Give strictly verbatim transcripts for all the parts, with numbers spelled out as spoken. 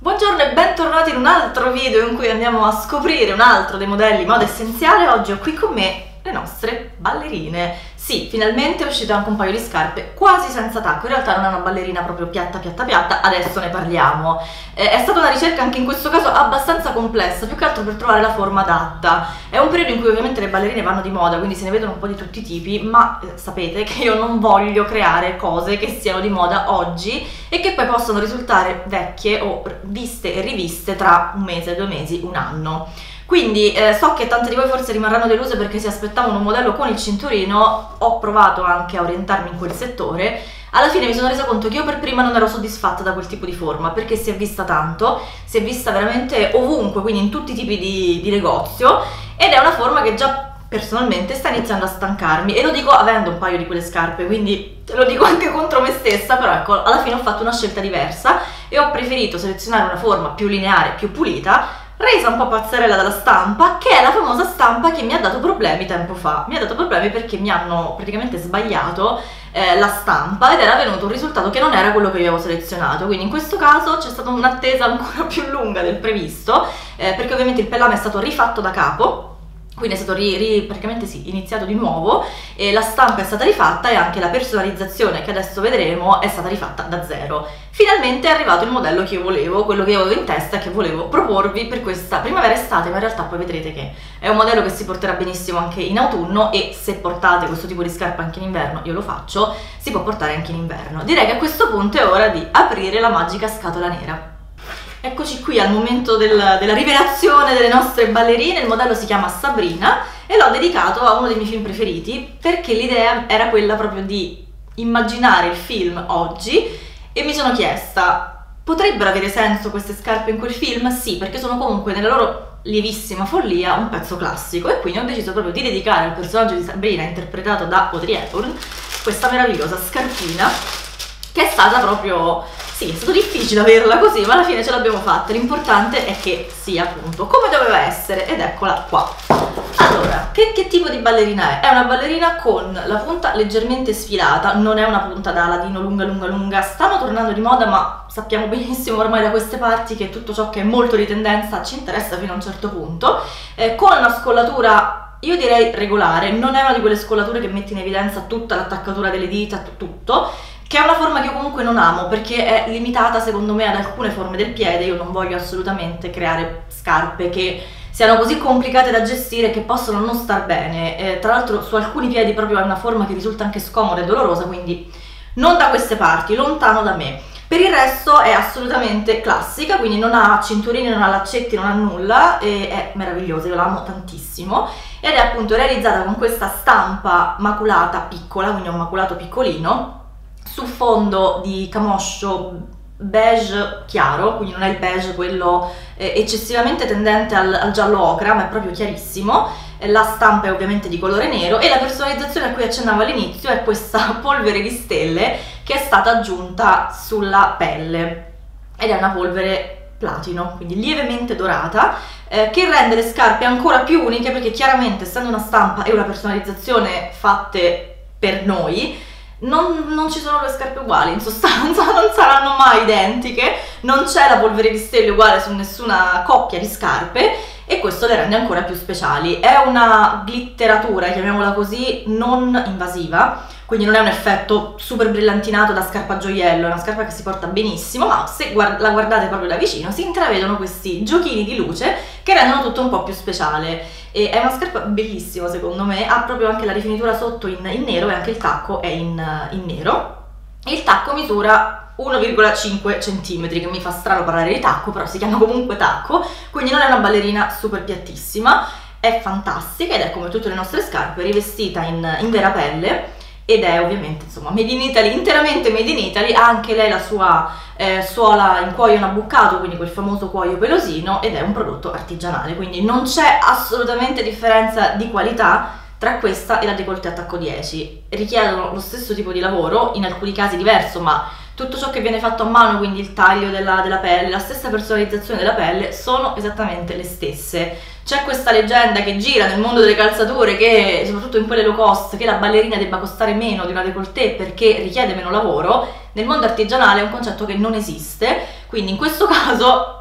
Buongiorno e bentornati in un altro video in cui andiamo a scoprire un altro dei modelli moda essenziale. Oggi ho qui con me le nostre ballerine. Sì, finalmente è uscito anche un paio di scarpe quasi senza tacco. In realtà non è una ballerina proprio piatta piatta piatta, adesso ne parliamo. Eh, è stata una ricerca anche in questo caso abbastanza complessa, più che altro per trovare la forma adatta. È un periodo in cui ovviamente le ballerine vanno di moda, quindi se ne vedono un po' di tutti i tipi, ma eh, sapete che io non voglio creare cose che siano di moda oggi e che poi possono risultare vecchie o viste e riviste tra un mese, due mesi, un anno. Quindi eh, so che tante di voi forse rimarranno deluse perché si aspettavano un modello con il cinturino. Ho provato anche a orientarmi in quel settore. Alla fine mi sono resa conto che io per prima non ero soddisfatta da quel tipo di forma, perché si è vista tanto, si è vista veramente ovunque, quindi in tutti i tipi di, di negozio, ed è una forma che già personalmente sta iniziando a stancarmi, e lo dico avendo un paio di quelle scarpe, quindi lo dico anche contro me stessa. Però ecco, alla fine ho fatto una scelta diversa e ho preferito selezionare una forma più lineare, più pulita, resa un po' pazzerella dalla stampa, che è la famosa stampa che mi ha dato problemi tempo fa. Mi ha dato problemi perché mi hanno praticamente sbagliato eh, la stampa ed era venuto un risultato che non era quello che io avevo selezionato. Quindi in questo caso c'è stata un'attesa ancora più lunga del previsto, eh, perché ovviamente il pellame è stato rifatto da capo. Quindi è stato ri, ri, praticamente sì, iniziato di nuovo, e la stampa è stata rifatta e anche la personalizzazione che adesso vedremo è stata rifatta da zero. Finalmente è arrivato il modello che io volevo, quello che io avevo in testa e che volevo proporvi per questa primavera-estate, ma in realtà poi vedrete che è un modello che si porterà benissimo anche in autunno, e se portate questo tipo di scarpa anche in inverno, io lo faccio, si può portare anche in inverno. Direi che a questo punto è ora di aprire la magica scatola nera. Eccoci qui al momento del, della rivelazione delle nostre ballerine. Il modello si chiama Sabrina e l'ho dedicato a uno dei miei film preferiti, perché l'idea era quella proprio di immaginare il film oggi, e mi sono chiesta: potrebbero avere senso queste scarpe in quel film? Sì, perché sono comunque nella loro lievissima follia un pezzo classico, e quindi ho deciso proprio di dedicare al personaggio di Sabrina, interpretato da Audrey Hepburn, questa meravigliosa scarpina, che è stata proprio... Sì, è stato difficile averla così, ma alla fine ce l'abbiamo fatta. L'importante è che sia appunto come doveva essere, ed eccola qua. Allora, che, che tipo di ballerina è? È una ballerina con la punta leggermente sfilata, non è una punta da ladino lunga lunga lunga. Stanno tornando di moda, ma sappiamo benissimo ormai da queste parti che tutto ciò che è molto di tendenza ci interessa fino a un certo punto, eh, con una scollatura, io direi regolare. Non è una di quelle scollature che mette in evidenza tutta l'attaccatura delle dita, tutto, che è una forma che io comunque non amo, perché è limitata secondo me ad alcune forme del piede. Io non voglio assolutamente creare scarpe che siano così complicate da gestire che possono non star bene. Eh, tra l'altro su alcuni piedi proprio è una forma che risulta anche scomoda e dolorosa, quindi non da queste parti, lontano da me. Per il resto è assolutamente classica, quindi non ha cinturini, non ha laccetti, non ha nulla, e è meravigliosa, io la amo tantissimo, ed è appunto realizzata con questa stampa maculata piccola, quindi un maculato piccolino, su fondo di camoscio beige chiaro, quindi non è il beige quello eh, eccessivamente tendente al, al giallo ocra, ma è proprio chiarissimo. La stampa è ovviamente di colore nero, e la personalizzazione a cui accennavo all'inizio è questa polvere di stelle che è stata aggiunta sulla pelle, ed è una polvere platino, quindi lievemente dorata, eh, che rende le scarpe ancora più uniche, perché chiaramente, essendo una stampa e una personalizzazione fatte per noi, Non, non ci sono due scarpe uguali, in sostanza non saranno mai identiche, non c'è la polvere di stelle uguale su nessuna coppia di scarpe, e questo le rende ancora più speciali. È una glitteratura, chiamiamola così, non invasiva, quindi non è un effetto super brillantinato da scarpa gioiello, è una scarpa che si porta benissimo, ma se guard- la guardate proprio da vicino si intravedono questi giochini di luce che rendono tutto un po' più speciale. E è una scarpa bellissima secondo me, ha proprio anche la rifinitura sotto in, in nero, e anche il tacco è in, in nero. Il tacco misura uno virgola cinque centimetri, che mi fa strano parlare di tacco, però si chiama comunque tacco, quindi non è una ballerina super piattissima, è fantastica, ed è come tutte le nostre scarpe rivestita in, in vera pelle, ed è ovviamente insomma made in Italy, interamente made in Italy. Ha anche lei la sua eh, suola in cuoio nabbuccato, quindi quel famoso cuoio pelosino, ed è un prodotto artigianale, quindi non c'è assolutamente differenza di qualità tra questa e la décolleté attacco dieci. Richiedono lo stesso tipo di lavoro, in alcuni casi diverso, ma tutto ciò che viene fatto a mano, quindi il taglio della, della pelle, la stessa personalizzazione della pelle, sono esattamente le stesse. C'è questa leggenda che gira nel mondo delle calzature, che soprattutto in quelle low cost, che la ballerina debba costare meno di una décolleté perché richiede meno lavoro. Nel mondo artigianale è un concetto che non esiste, quindi in questo caso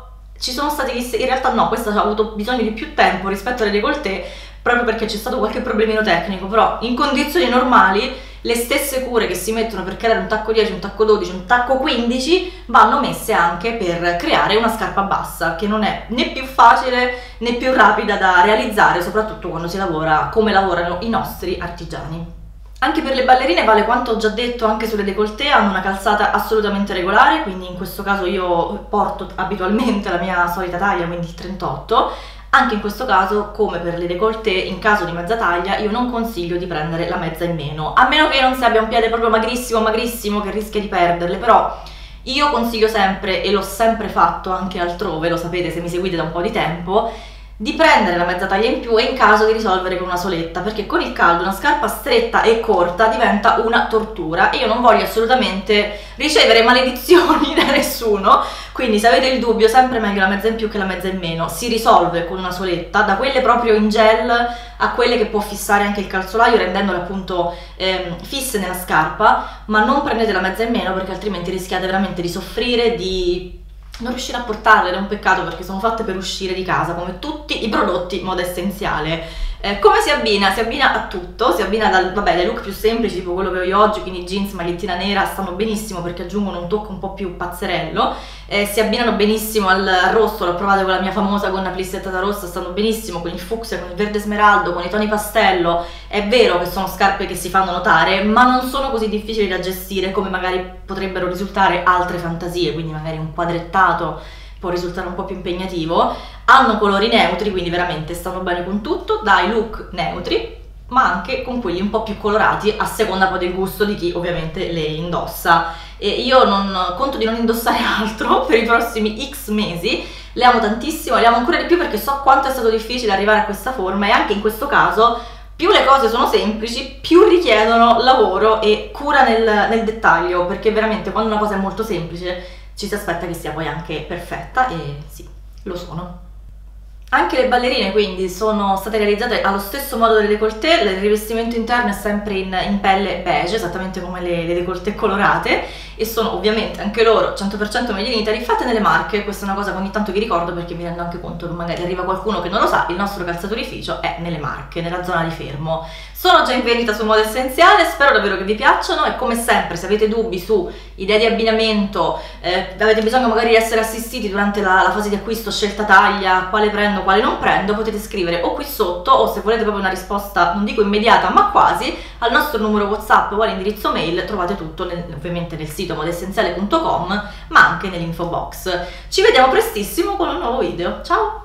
ci sono stati gli in realtà no, questa ha avuto bisogno di più tempo rispetto alle décolleté, proprio perché c'è stato qualche problemino tecnico, però in condizioni normali le stesse cure che si mettono per creare un tacco dieci, un tacco dodici, un tacco quindici vanno messe anche per creare una scarpa bassa, che non è né più facile né più rapida da realizzare, soprattutto quando si lavora come lavorano i nostri artigiani. Anche per le ballerine vale quanto ho già detto anche sulle décolleté, hanno una calzata assolutamente regolare, quindi in questo caso io porto abitualmente la mia solita taglia, quindi il trentotto. Anche in questo caso, come per le décolleté, in caso di mezza taglia, io non consiglio di prendere la mezza in meno, a meno che non si abbia un piede proprio magrissimo, magrissimo, che rischia di perderle, però io consiglio sempre, e l'ho sempre fatto anche altrove, lo sapete se mi seguite da un po' di tempo, di prendere la mezza taglia in più e in caso di risolvere con una soletta, perché con il caldo una scarpa stretta e corta diventa una tortura e io non voglio assolutamente ricevere maledizioni da nessuno, quindi se avete il dubbio sempre meglio la mezza in più che la mezza in meno. Si risolve con una soletta, da quelle proprio in gel a quelle che può fissare anche il calzolaio rendendole appunto ehm, fisse nella scarpa, ma non prendete la mezza in meno perché altrimenti rischiate veramente di soffrire, di non riuscire a portarle, ed è un peccato perché sono fatte per uscire di casa come tutti i prodotti moda essenziale. Eh, come si abbina? Si abbina a tutto, si abbina dal, vabbè, dai look più semplici tipo quello che ho io oggi, quindi jeans, magliettina nera, stanno benissimo perché aggiungono un tocco un po' più pazzerello, eh, si abbinano benissimo al rosso, l'ho provato con la mia famosa gonna plissettata rossa, stanno benissimo con il fucsia, con il verde smeraldo, con i toni pastello. È vero che sono scarpe che si fanno notare, ma non sono così difficili da gestire come magari potrebbero risultare altre fantasie, quindi magari un quadrettato può risultare un po' più impegnativo. Hanno colori neutri, quindi veramente stanno bene con tutto, dai look neutri, ma anche con quelli un po' più colorati, a seconda poi del gusto di chi ovviamente le indossa. E io non conto di non indossare altro per i prossimi X mesi, le amo tantissimo, le amo ancora di più perché so quanto è stato difficile arrivare a questa forma, e anche in questo caso più le cose sono semplici, più richiedono lavoro e cura nel, nel dettaglio, perché veramente quando una cosa è molto semplice ci si aspetta che sia poi anche perfetta, e sì, lo sono. Anche le ballerine quindi sono state realizzate allo stesso modo delle décolleté, il rivestimento interno è sempre in, in pelle beige, esattamente come le, le décolleté colorate, e sono ovviamente anche loro cento per cento made in Italy, fatte nelle Marche. Questa è una cosa che ogni tanto vi ricordo perché mi rendo anche conto che magari arriva qualcuno che non lo sa, il nostro calzaturificio è nelle Marche, nella zona di Fermo. Sono già in vendita su Moda Essenziale, spero davvero che vi piacciono, e come sempre se avete dubbi su idee di abbinamento, eh, avete bisogno magari di essere assistiti durante la, la fase di acquisto, scelta taglia, quale prendo, quale non prendo, potete scrivere o qui sotto, o se volete proprio una risposta non dico immediata ma quasi, al nostro numero WhatsApp o all'indirizzo mail. Trovate tutto nel, ovviamente nel sito moda essenziale punto com, ma anche nell'info box. Ci vediamo prestissimo con un nuovo video, ciao!